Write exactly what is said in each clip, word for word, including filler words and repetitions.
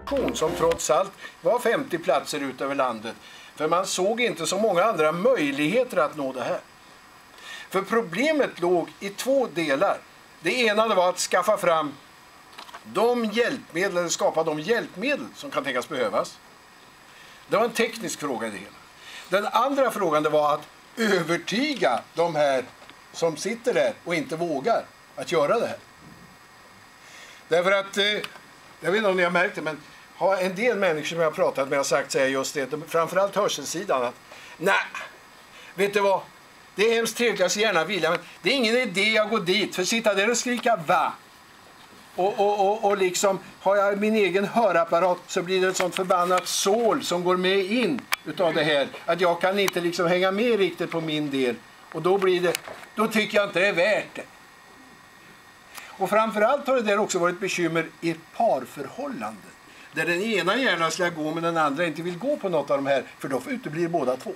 produktion som trots allt var femtio platser ut över landet. För man såg inte så många andra möjligheter att nå det här. För problemet låg i två delar. Det ena var att skaffa fram de hjälpmedel, eller skapa de hjälpmedel som kan tänkas behövas. Det var en teknisk fråga i det hela. Den andra frågan det var att övertyga de här som sitter där och inte vågar att göra det här. Därför att, eh, jag vet inte om ni har märkt det, men har en del människor som jag har pratat med har sagt säga just det, framförallt hörselsidan, att nej, vet du vad, det är hemskt trevligt, jag så gärna vilja, men det är ingen idé att gå dit, för sitta där och skrika va. Och, och, och, och liksom, har jag min egen hörapparat så blir det ett sånt förbannat sål som går med in utav det här, att jag kan inte liksom hänga med riktigt på min del. Och då blir det, då tycker jag inte det är värt det. Och framförallt har det där också varit bekymmer i ett parförhållande. Där den ena gärna ska gå men den andra inte vill gå på något av de här, för då uteblir båda två.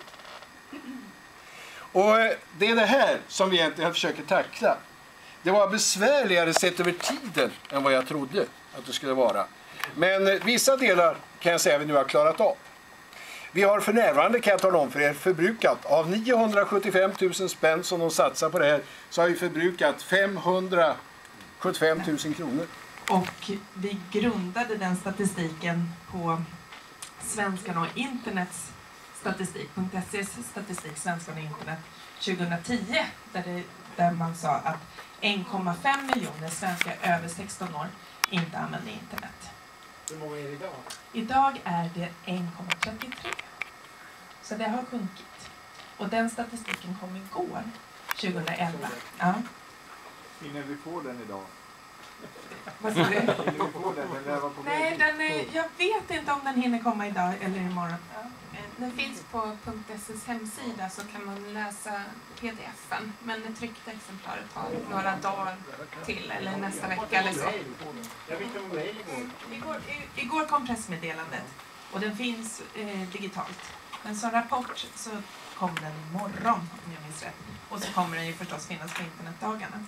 Och det är det här som vi egentligen försöker tackla. Det var besvärligare sett över tiden än vad jag trodde att det skulle vara. Men vissa delar kan jag säga att vi nu har klarat av. Vi har för närvarande, kan jag tala om för er, förbrukat av niohundrasjuttiofem tusen spänn som de satsar på det här, så har vi förbrukat femhundrasjuttiofem tusen kronor. Och vi grundade den statistiken på Svenskarna och internets statistik, .se's statistik, Svenskarna och internet tjugohundratio, där, det, där man sa att en komma fem miljoner svenskar över sexton år inte använder internet. Hur många är det idag? Idag är det en komma trettiotre. Så det har sjunkit. Och den statistiken kom igår, tjugohundraelva. Ja. Innan vi får den idag. Vad sa du? Innan vi får den, den var på Nej, den är, jag vet inte om den hinner komma idag eller imorgon. Ja. Den finns på .se's hemsida, så kan man läsa pdf-en. Men det tryckta exemplaret tar några dagar till, eller nästa vecka eller så. Jag fick en mejl igår. Igår, i, igår kom pressmeddelandet och den finns eh, digitalt. Men som rapport så kom den imorgon, om jag minns rätt. Och så kommer den ju förstås finnas på internetdagarna.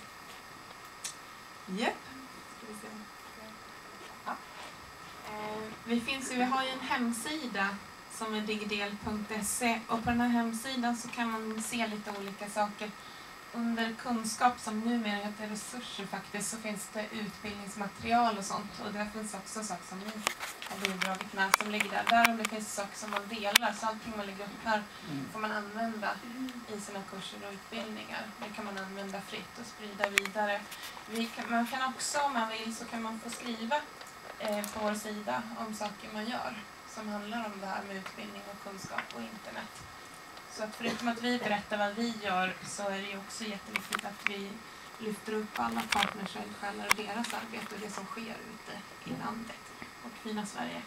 Japp. Ska vi se. Ja. Eh, vi, finns ju, vi har ju en hemsida som är digidel punkt se, och på den här hemsidan så kan man se lite olika saker. Under kunskap, som numera heter resurser faktiskt, så finns det utbildningsmaterial och sånt, och där finns också saker som ni har bidragit med som ligger där. Där om det finns saker som man delar, så allting man lägger upp här får man använda i sina kurser och utbildningar. Det kan man använda fritt och sprida vidare. Vi kan, man kan också, om man vill, så kan man få skriva eh, på vår sida om saker man gör som handlar om det här med utbildning och kunskap och internet. Så att förutom att vi berättar vad vi gör, så är det ju också jätteviktigt att vi lyfter upp alla partners och eldsjälar och deras arbete och det som sker ute i landet och fina Sverige.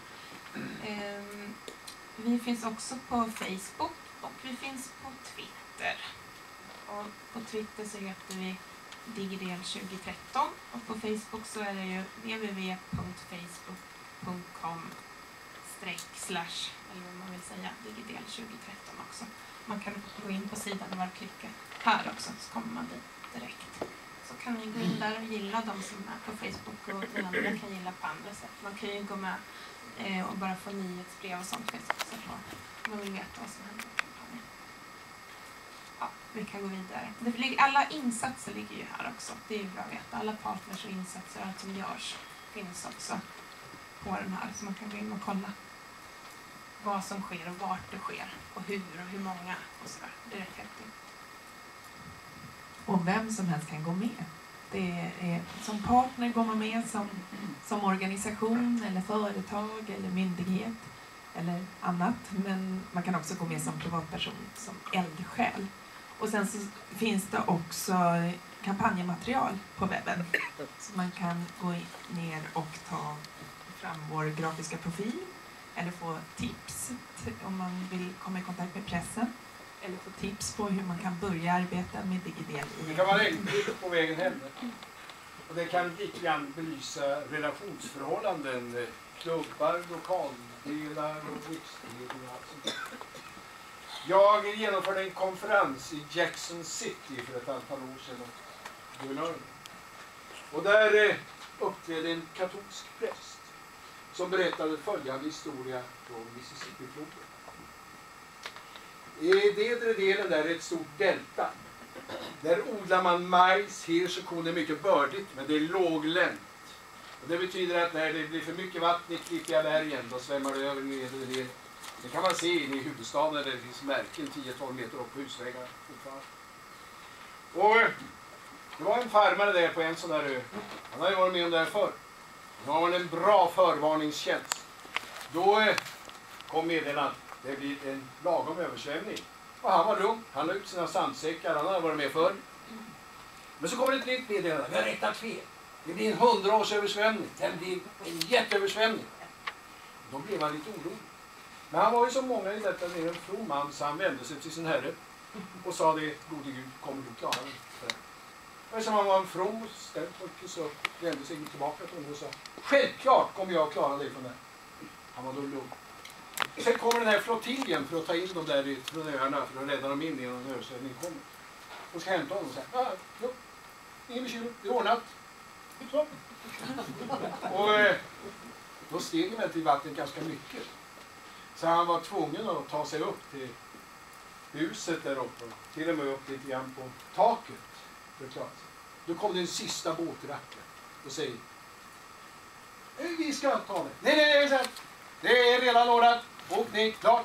Um, vi finns också på Facebook och vi finns på Twitter. Och på Twitter så heter vi digidel tjugo tretton, och på Facebook så är det ju w w w punkt facebook punkt com slash, eller vad man vill säga, digidel tjugo tretton också. Man kan gå in på sidan och bara klicka här också, så kommer man dit direkt. Så kan ni gå in där och gilla de som är på Facebook, och den andra kan gilla på andra sätt. Man kan ju gå med eh, och bara få nyhetsbrev och sånt Facebook, så att man vill veta vad som händer i kampanjen. Ja, vi kan gå vidare. Det ligger, alla insatser ligger ju här också. Det är ju bra att veta. Alla partners och insatser, allt som görs, finns också på den här, så man kan gå in och kolla vad som sker och vart det sker och hur och hur många och sådär. Det är rätt häftigt. Och vem som helst kan gå med. Det är, som partner går man med som, som organisation eller företag eller myndighet eller annat. Men man kan också gå med som privatperson, som eldsjäl. Och sen så finns det också kampanjmaterial på webben. Så man kan gå ner och ta fram vår grafiska profil. Eller få tips om man vill komma i kontakt med pressen. Eller få tips på hur man kan börja arbeta med digidel. Det kan vara enkelt på vägen hem. Och det kan lite grann belysa relationsförhållanden. Klubbar, lokaldelar och riksdelar och allt sånt. Jag genomförde en konferens i Jackson City för ett antal år sedan. Och där uppträdde en katolsk präst som berättade följande historia från Mississippi-floden. I nedre delen där är ett stort delta. Där odlar man majs, hirs och korn. Det är mycket bördigt, men det är låglänt. Och det betyder att när det blir för mycket vatten i klippiga bergen, då svämmar det över nedre delen. Det kan man se in i huvudstaden där det finns märken tio tolv meter upp på husväggarna fortfarande. Och det var en farmare där på en sån där ö. Han har ju varit med om det här förr. Han har en bra förvarningstjänst. Då kom meddelandet. Det blir en lagom översvämning. Och han var lugn. Han la ut sina sandsäckar. Han hade varit med förr. Men så kommer det ett nytt meddelande. Vi har rättat fel. Det blir en hundra års översvämning. Det blir en jätteöversvämning. Då blev han lite orolig. Men han var ju som många i detta ner en from man, så han vände sig till sin herre och sa det, gode Gud, kommer du klara det? Men som han var en from och ställd och så vände sig tillbaka till honom och sa, självklart kommer jag klara dig från det. Han var då lugn. Sen kommer den här flottiljen för att ta in dem där från öarna för att rädda dem in innan en översvämning kommer. Och ska hämta honom och säga, ja, jo, ingen bekymmer, det är ordnat. Så. Och eh, då steg han till vattnet ganska mycket. Så han var tvungen att ta sig upp till huset där uppe. Till och med upp lite grann på taket. För att klara sig. Då kom den sista båtratten och säger, vi ska ta det. Nej, nej, nej, det är redan ordnat. Och det är klart.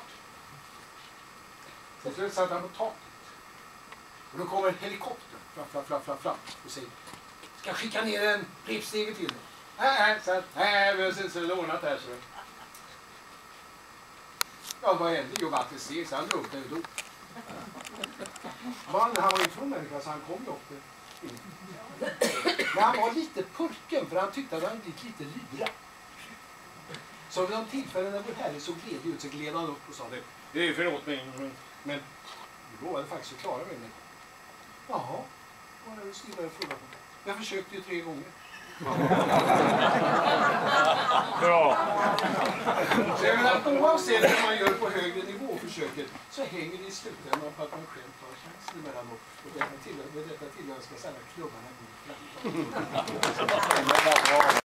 Så slut satt han på taket. Och då kommer en helikopter fram, fram, fram, fram, fram och säger, ska jag skicka ner en repstege till dig? Nej, nej, så nej, vi har inte så ordnat här så. Ja, vad hände? Jo, vattnet steg, så han drunknade och dog. Man, han var ju från människa så han kom ju upp det. Men han var lite purken för han tyckte att han blivit lite lurad. Så vid de tillfällen när vår herre såg ledig ut så gled han upp och sa det. Det är förlåt mig, men, men du lovade faktiskt att klara mig. Jaha, vad är det skriva en fråga på? Jag försökte ju tre gånger. Bra. Så jag menar, oavsett vad man gör på högre nivå försöket så hänger det i slutändan på att man själv tar chansen emellanåt. Och detta tillhör, med detta tillhör ska säga klubbarna god framgång.